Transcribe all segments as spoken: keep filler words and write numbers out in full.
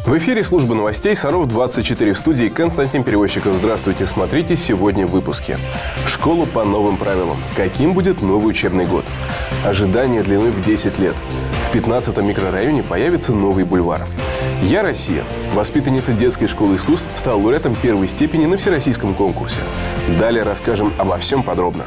В эфире служба новостей Саров двадцать четыре, в студии Константин Перевозчиков. Здравствуйте, смотрите сегодня в выпуске. В школу по новым правилам. Каким будет новый учебный год? Ожидание длиной в десять лет. В пятнадцатом микрорайоне появится новый бульвар. «Я Россия». Воспитанница детской школы искусств стала лауреатом первой степени на всероссийском конкурсе. Далее расскажем обо всем подробно.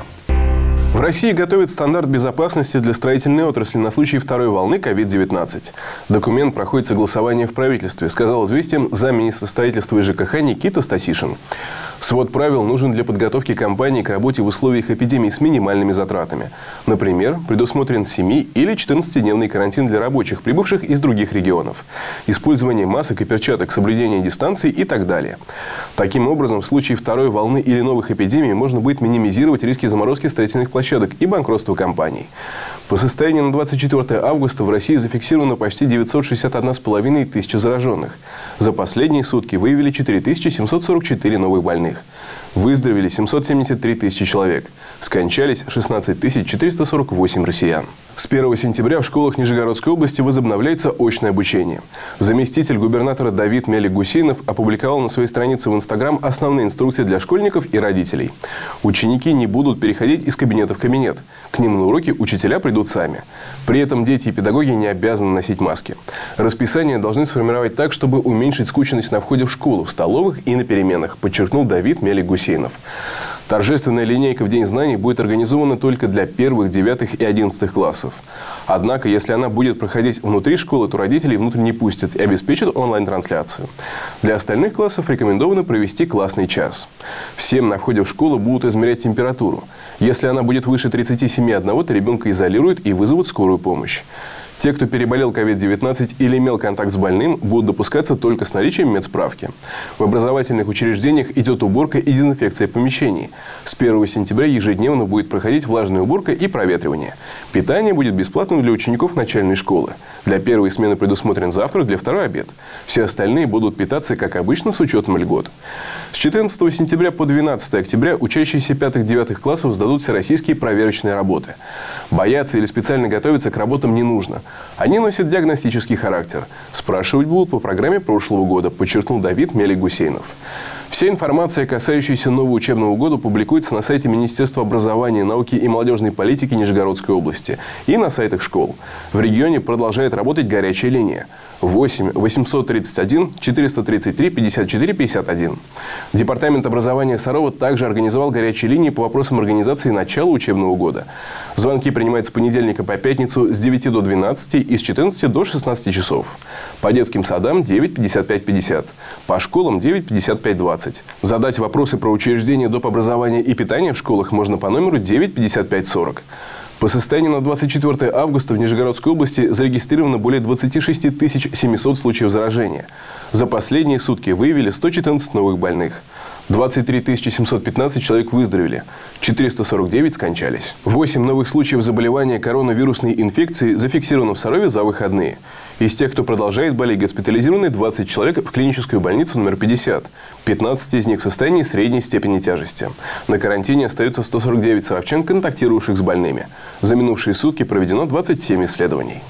В России готовят стандарт безопасности для строительной отрасли на случай второй волны ковид девятнадцать. Документ проходит согласование в правительстве, сказал «Известиям» замминистра строительства и ЖКХ Никита Стасишин. Свод правил нужен для подготовки компаний к работе в условиях эпидемии с минимальными затратами. Например, предусмотрен семи- или четырнадцатидневный карантин для рабочих, прибывших из других регионов, использование масок и перчаток, соблюдение дистанции и так далее. Таким образом, в случае второй волны или новых эпидемий можно будет минимизировать риски заморозки строительных площадок и банкротства компаний. По состоянию на двадцать четвёртое августа в России зафиксировано почти девятьсот шестьдесят одна с половиной тысячи зараженных. За последние сутки выявили четыре тысячи семьсот сорок четыре новых больных. Выздоровели семьсот семьдесят три тысячи человек. Скончались шестнадцать тысяч четыреста сорок восемь россиян. С первого сентября в школах Нижегородской области возобновляется очное обучение. Заместитель губернатора Давид Мелик-Гусейнов опубликовал на своей странице в Инстаграм основные инструкции для школьников и родителей. Ученики не будут переходить из кабинета в кабинет. К ним на уроки учителя придут сами. При этом дети и педагоги не обязаны носить маски. Расписание должны сформировать так, чтобы уменьшить скученность на входе в школу, в столовых и на переменах, подчеркнул Давид Мелик-Гусейнов. Торжественная линейка в День знаний будет организована только для первых, девятых и одиннадцатых классов. Однако, если она будет проходить внутри школы, то родителей внутрь не пустят и обеспечат онлайн-трансляцию. Для остальных классов рекомендовано провести классный час. Всем на входе в школу будут измерять температуру. Если она будет выше тридцати семи и одного, то ребенка изолируют и вызовут скорую помощь. Те, кто переболел ковид девятнадцать или имел контакт с больным, будут допускаться только с наличием медсправки. В образовательных учреждениях идет уборка и дезинфекция помещений. С первого сентября ежедневно будет проходить влажная уборка и проветривание. Питание будет бесплатным для учеников начальной школы. Для первой смены предусмотрен завтрак, для второй – обед. Все остальные будут питаться, как обычно, с учетом льгот. С четырнадцатого сентября по двенадцатое октября учащиеся пятых-девятых классов сдадут всероссийские проверочные работы. Бояться или специально готовиться к работам не нужно. Они носят диагностический характер. Спрашивать будут по программе прошлого года, подчеркнул Давид Мелик-Гусейнов. Вся информация, касающаяся нового учебного года, публикуется на сайте Министерства образования, науки и молодежной политики Нижегородской области и на сайтах школ. В регионе продолжает работать горячая линия. восемь восемьсот тридцать один четыреста тридцать три пятьдесят четыре пятьдесят один. Департамент образования Сарова также организовал горячие линии по вопросам организации начала учебного года. Звонки принимают с понедельника по пятницу с девяти до двенадцати и с четырнадцати до шестнадцати часов. По детским садам девять пятьдесят пять пятьдесят. По школам девять пятьдесят пять двадцать. Задать вопросы про учреждения доп. Образования и питания в школах можно по номеру девять пятьдесят пять сорок. По состоянию на двадцать четвёртое августа в Нижегородской области зарегистрировано более двадцати шести тысяч семисот случаев заражения. За последние сутки выявили сто четырнадцать новых больных. двадцать три тысячи семьсот пятнадцать человек выздоровели, четыреста сорок девять скончались. восемь новых случаев заболевания коронавирусной инфекцией зафиксировано в Сарове за выходные. Из тех, кто продолжает болеть, госпитализированы двадцать человек в клиническую больницу номер пятьдесят. пятнадцать из них в состоянии средней степени тяжести. На карантине остаются сто сорок девять саровчан, контактирующих с больными. За минувшие сутки проведено двадцать семь исследований.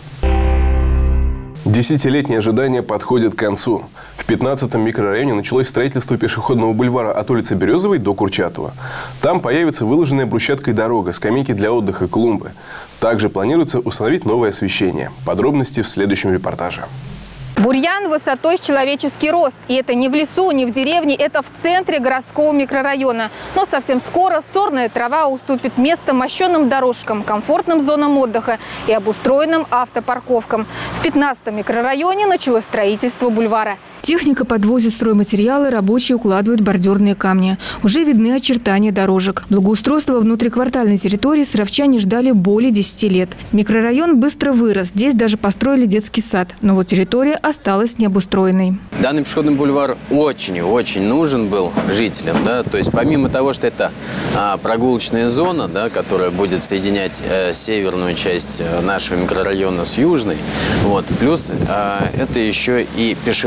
Десятилетнее ожидание подходит к концу. В пятнадцатом микрорайоне началось строительство пешеходного бульвара от улицы Березовой до Курчатова. Там появится выложенная брусчаткой дорога, скамейки для отдыха, клумбы. Также планируется установить новое освещение. Подробности в следующем репортаже. Бурьян высотой с человеческий рост. И это не в лесу, не в деревне, это в центре городского микрорайона. Но совсем скоро сорная трава уступит место мощенным дорожкам, комфортным зонам отдыха и обустроенным автопарковкам. В пятнадцатом микрорайоне началось строительство бульвара. Техника подвозит стройматериалы, рабочие укладывают бордюрные камни. Уже видны очертания дорожек. Благоустройство внутриквартальной территории саровчане ждали более десяти лет. Микрорайон быстро вырос. Здесь даже построили детский сад. Но вот территория осталась необустроенной. Данный пешеходный бульвар очень-очень нужен был жителям. Да? То есть помимо того, что это а, прогулочная зона, да, которая будет соединять э, северную часть нашего микрорайона с южной, вот, плюс э, это еще и пешеходная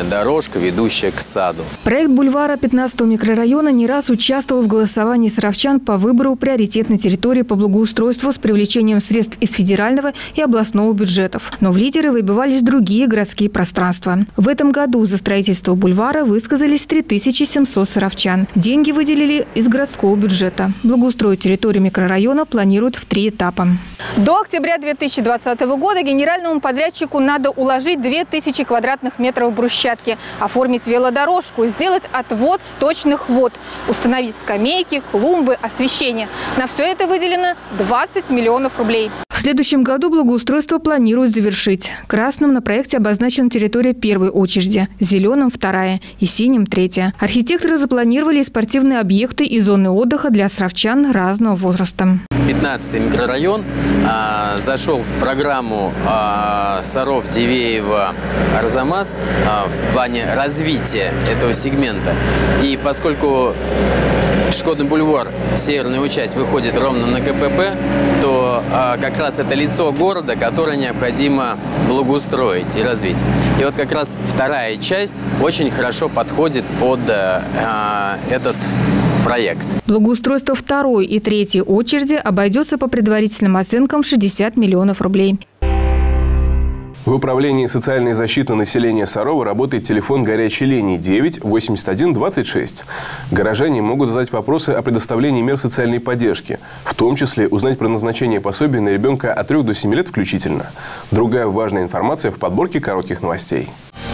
прогулочная дорожка, ведущая к саду. Проект бульвара пятнадцатого микрорайона не раз участвовал в голосовании саровчан по выбору приоритетной территории по благоустройству с привлечением средств из федерального и областного бюджетов. Но в лидеры выбивались другие городские пространства. В этом году за строительство бульвара высказались три тысячи семьсот саровчан. Деньги выделили из городского бюджета. Благоустроить территорию микрорайона планируют в три этапа. До октября две тысячи двадцатого года генеральному подрядчику надо уложить две тысячи квадратных метров брусчатки, оформить велодорожку, сделать отвод сточных вод, установить скамейки, клумбы, освещение. На все это выделено двадцать миллионов рублей. В следующем году благоустройство планируют завершить. Красным на проекте обозначена территория первой очереди, зеленым – вторая и синим – третья. Архитекторы запланировали и спортивные объекты, и зоны отдыха для саровчан разного возраста. пятнадцатый микрорайон а, зашел в программу а, Саров-Дивеево-Арзамас а, в плане развития этого сегмента. И поскольку пешеходный бульвар, северная его часть, выходит ровно на КПП, то а, как раз это лицо города, которое необходимо благоустроить и развить. И вот как раз вторая часть очень хорошо подходит под а, этот проект. Благоустройство второй и третьей очереди обойдется по предварительным оценкам в шестьдесят миллионов рублей. В управлении социальной защиты населения Сарова работает телефон горячей линии девять восемьдесят один двадцать шесть. Горожане могут задать вопросы о предоставлении мер социальной поддержки, в том числе узнать про назначение пособия на ребенка от трёх до семи лет включительно. Другая важная информация в подборке коротких новостей.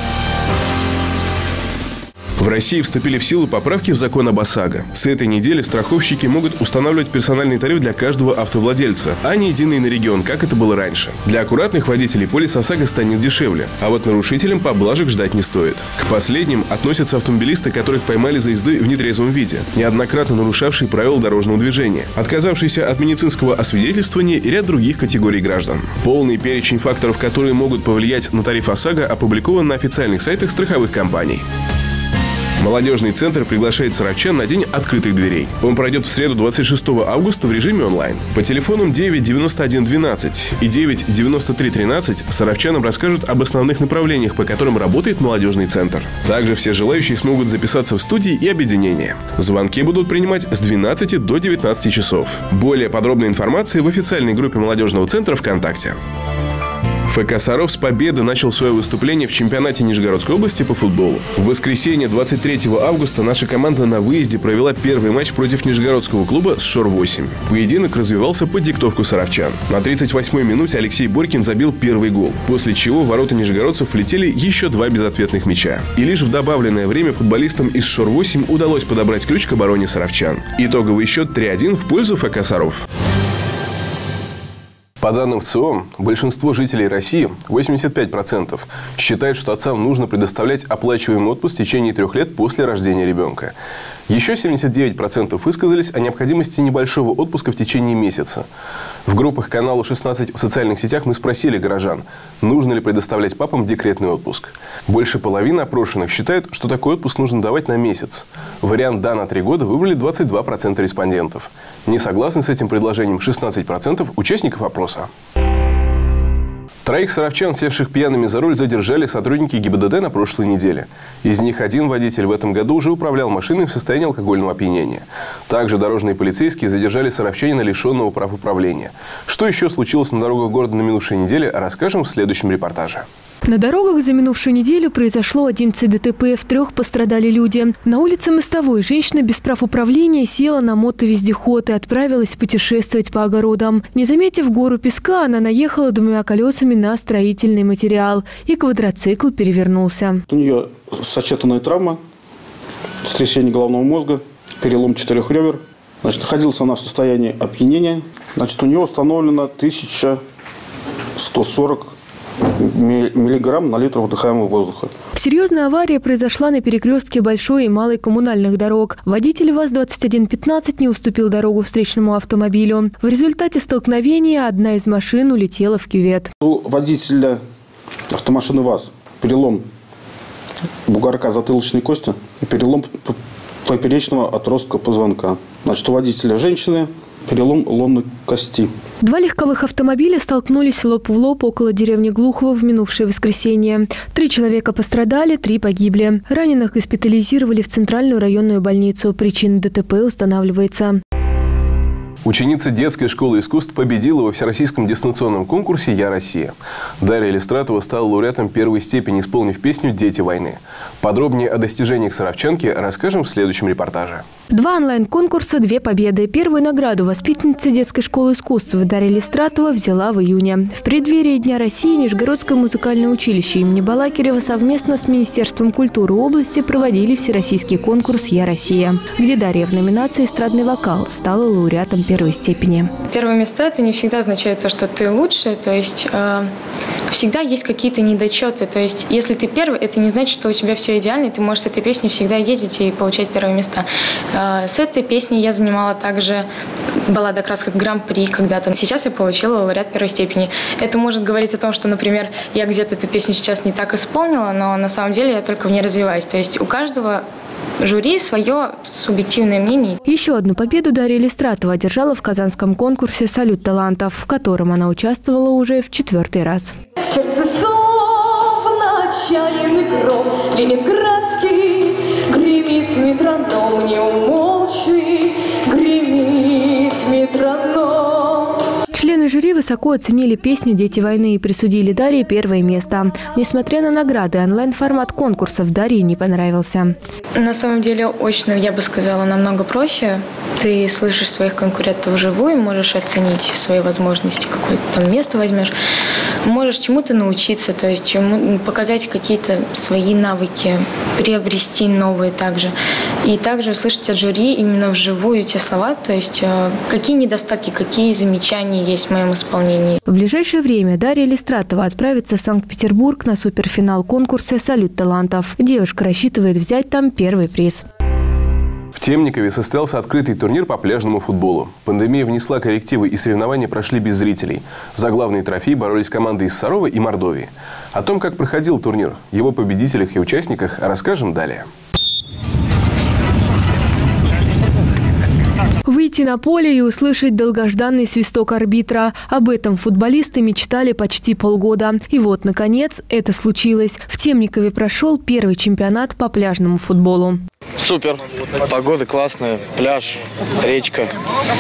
В России вступили в силу поправки в закон об ОСАГО. С этой недели страховщики могут устанавливать персональный тариф для каждого автовладельца, а не единый на регион, как это было раньше. Для аккуратных водителей полис ОСАГО станет дешевле, а вот нарушителям поблажек ждать не стоит. К последним относятся автомобилисты, которых поймали за езды в нетрезвом виде, неоднократно нарушавшие правила дорожного движения, отказавшиеся от медицинского освидетельствования и ряд других категорий граждан. Полный перечень факторов, которые могут повлиять на тариф ОСАГО, опубликован на официальных сайтах страховых компаний. Молодежный центр приглашает саровчан на день открытых дверей. Он пройдет в среду двадцать шестого августа в режиме онлайн. По телефонам девять девяносто один двенадцать и девять девяносто три тринадцать саровчанам расскажут об основных направлениях, по которым работает молодежный центр. Также все желающие смогут записаться в студии и объединения. Звонки будут принимать с двенадцати до девятнадцати часов. Более подробная информация в официальной группе молодежного центра ВКонтакте. ФК «Саров» с победы начал свое выступление в чемпионате Нижегородской области по футболу. В воскресенье двадцать третьего августа наша команда на выезде провела первый матч против нижегородского клуба «Сшор восемь». Поединок развивался под диктовку саровчан. На тридцать восьмой минуте Алексей Борькин забил первый гол, после чего в ворота нижегородцев влетели еще два безответных мяча. И лишь в добавленное время футболистам из «Сшор восемь» удалось подобрать ключ к обороне саровчан. Итоговый счет три один в пользу ФК «Саров». По данным ВЦИОМ, большинство жителей России, восемьдесят пять процентов, считают, что отцам нужно предоставлять оплачиваемый отпуск в течение трех лет после рождения ребенка. Еще семьдесят девять процентов высказались о необходимости небольшого отпуска в течение месяца. В группах канала шестнадцать в социальных сетях мы спросили горожан, нужно ли предоставлять папам декретный отпуск. Больше половины опрошенных считают, что такой отпуск нужно давать на месяц. Вариант «да» на три года выбрали двадцать два процента респондентов. Не согласны с этим предложением шестнадцать процентов участников опроса. Троих саровчан, севших пьяными за руль, задержали сотрудники ГИБДД на прошлой неделе. Из них один водитель в этом году уже управлял машиной в состоянии алкогольного опьянения. Также дорожные полицейские задержали саровчанина, лишенного прав управления. Что еще случилось на дорогах города на минувшей неделе, расскажем в следующем репортаже. На дорогах за минувшую неделю произошло одиннадцать ДТП, в трех пострадали люди. На улице Мостовой женщина без прав управления села на мотовездеход и отправилась путешествовать по огородам. Не заметив гору песка, она наехала двумя колесами на строительный материал, и квадроцикл перевернулся. У нее сочетанная травма, сотрясение головного мозга, перелом четырех ребер. Значит, находилась она в состоянии опьянения. Значит, у нее установлено тысяча сто сорок миллиграмм на литр вдыхаемого воздуха. Серьезная авария произошла на перекрестке Большой и Малой коммунальных дорог. Водитель ВАЗ двадцать один пятнадцать не уступил дорогу встречному автомобилю. В результате столкновения одна из машин улетела в кювет. У водителя автомашины ВАЗ перелом бугорка затылочной кости и перелом поперечного отростка позвонка. Значит, у водителя женщины перелом ломной кости. Два легковых автомобиля столкнулись лоб в лоб около деревни Глухово в минувшее воскресенье. Три человека пострадали, три погибли. Раненых госпитализировали в Центральную районную больницу. Причина ДТП устанавливается. Ученица детской школы искусств победила во всероссийском дистанционном конкурсе «Я Россия». Дарья Листратова стала лауреатом первой степени, исполнив песню «Дети войны». Подробнее о достижениях саровчанки расскажем в следующем репортаже. Два онлайн-конкурса, две победы. Первую награду воспитанница детской школы искусств Дарья Листратова взяла в июне. В преддверии Дня России Нижегородское музыкальное училище имени Балакирева совместно с Министерством культуры области проводили всероссийский конкурс «Я Россия», где Дарья в номинации «Эстрадный вокал» стала лауреатом первой степени. Первые места – это не всегда означает то, что ты лучше, то есть э, всегда есть какие-то недочеты. То есть если ты первый, это не значит, что у тебя все идеально, и ты можешь с этой песней всегда ездить и получать первые места. С этой песней я занимала также баллада «Краска гран-при» когда-то. Сейчас я получила лауреат первой степени. Это может говорить о том, что, например, я где-то эту песню сейчас не так исполнила, но на самом деле я только в ней развиваюсь. То есть у каждого жюри свое субъективное мнение. Еще одну победу Дарья Листратова одержала в казанском конкурсе «Салют талантов», в котором она участвовала уже в четвертый раз. В сердце словно отчаянный гром ленинградский гремит метроном неумолчный, гремит метроном. Члены жюри высоко оценили песню «Дети войны» и присудили Дарье первое место. Несмотря на награды, онлайн-формат конкурсов Дарье не понравился. На самом деле, очно, я бы сказала, намного проще. Ты слышишь своих конкурентов вживую, можешь оценить свои возможности, какое-то там место возьмешь. Можешь чему-то научиться, то есть чему, показать какие-то свои навыки, приобрести новые также. И также услышать от жюри именно вживую те слова, то есть какие недостатки, какие замечания есть в моем исполнении. В ближайшее время Дарья Листратова отправится в Санкт-Петербург на суперфинал конкурса «Салют талантов». Девушка рассчитывает взять там первый приз. В Темникове состоялся открытый турнир по пляжному футболу. Пандемия внесла коррективы, и соревнования прошли без зрителей. За главный трофей боролись команды из Сарова и Мордовии. О том, как проходил турнир, его победителях и участниках расскажем далее. Выйти на поле и услышать долгожданный свисток арбитра. Об этом футболисты мечтали почти полгода. И вот, наконец, это случилось. В Темникове прошел первый чемпионат по пляжному футболу. Супер. Погода классная, пляж, речка.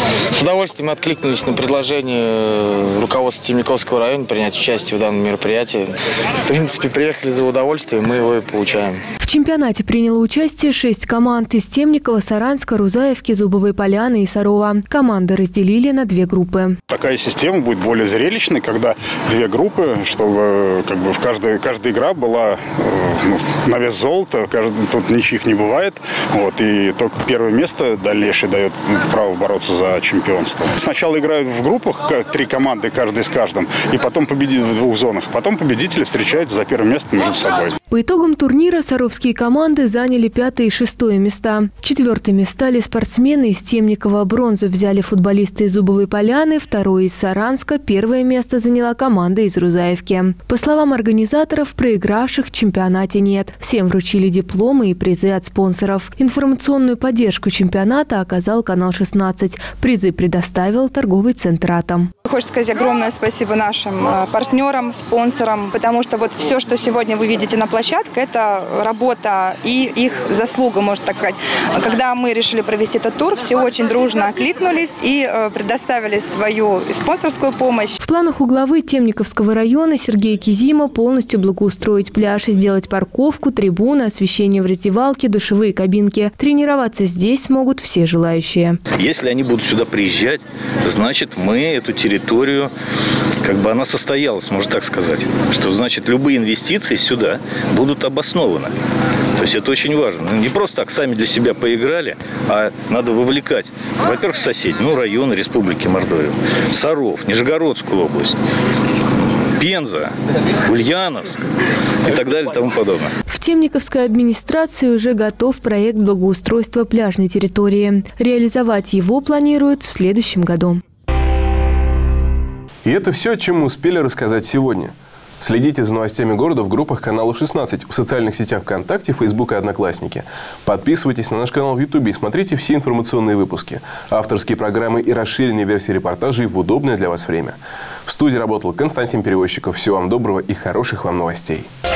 С удовольствием откликнулись на предложение руководства Темниковского района принять участие в данном мероприятии. В принципе, приехали за удовольствием, мы его и получаем. В чемпионате приняло участие шесть команд из Темникова, Саранска, Рузаевки, Зубовой Поляны и Сарова. Команды разделили на две группы. Такая система будет более зрелищной, когда две группы, чтобы как бы в каждой, каждая игра была ну, на вес золота, каждый, тут ничьих не бывает. Вот, и только первое место дальнейшее дает право бороться за чемпионство. Сначала играют в группах, три команды, каждый с каждым, и потом победит в двух зонах. Потом победители встречаются за первое место между собой. По итогам турнира саровские команды заняли пятое и шестое места. Четвертыми стали спортсмены из Темникова. Бронзу взяли футболисты из Зубовой Поляны, второе из Саранска. Первое место заняла команда из Рузаевки. По словам организаторов, проигравших в чемпионате нет. Всем вручили дипломы и призы от спонсоров. Информационную поддержку чемпионата оказал канал шестнадцать. Призы предоставил торговый центр «Атом». Хочется сказать огромное спасибо нашим партнерам, спонсорам, потому что вот все, что сегодня вы видите на площадке, это работа и их заслуга, можно так сказать. Когда мы решили провести этот тур, все очень дружно окликнулись и предоставили свою спонсорскую помощь. В планах у главы Темниковского района Сергея Кизима полностью благоустроить пляж и сделать парковку, трибуны, освещение в раздевалке, душевые кабинки. Тренироваться здесь смогут все желающие. Если они будут сюда приезжать, значит, мы эту территорию, как бы она состоялась, можно так сказать. Что значит, любые инвестиции сюда будут обоснованы. То есть это очень важно. Не просто так сами для себя поиграли, а надо вовлекать, во-первых, соседей, ну, районы Республики Мордовия, Саров, Нижегородскую область, Пенза, Ульяновск и так далее и тому подобное. В Темниковской администрации уже готов проект благоустройства пляжной территории. Реализовать его планируют в следующем году. И это все, о чем мы успели рассказать сегодня. Следите за новостями города в группах канала шестнадцать, в социальных сетях ВКонтакте, Фейсбук и Одноклассники. Подписывайтесь на наш канал в Ютубе и смотрите все информационные выпуски, авторские программы и расширенные версии репортажей в удобное для вас время. В студии работал Константин Перевозчиков. Всего вам доброго и хороших вам новостей.